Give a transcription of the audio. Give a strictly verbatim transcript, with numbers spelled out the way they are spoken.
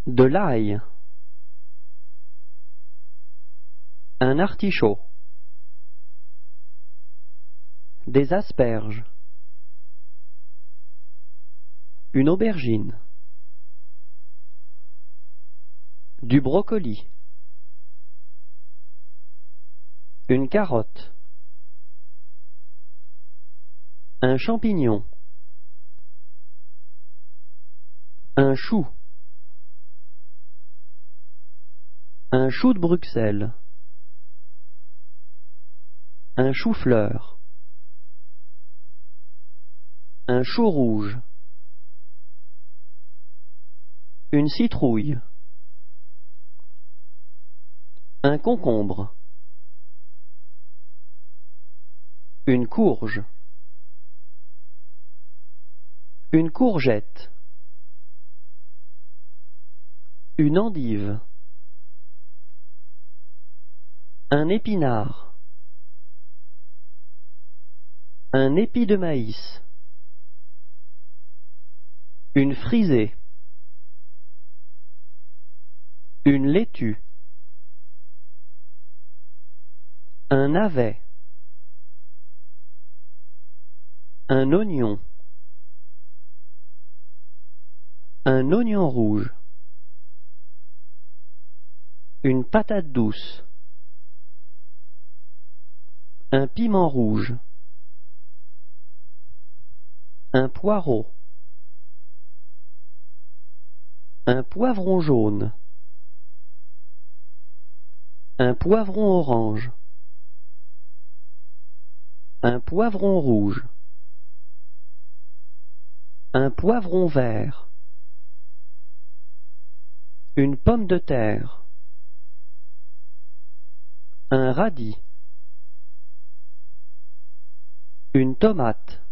De l'ail. Un artichaut. Des asperges. Une aubergine. Du brocoli. Une carotte. Un champignon. Un chou. Un chou de Bruxelles. Un chou-fleur. Un chou rouge. Une citrouille. Un concombre. Une courge. Une courgette. Une endive. Un épinard. Un épi de maïs. Une frisée. Une laitue. Un navet. Un oignon. Un oignon rouge. Une patate douce. Un piment rouge. Un poireau. Un poivron jaune. Un poivron orange. Un poivron rouge. Un poivron vert. Une pomme de terre. Un radis. Une tomate.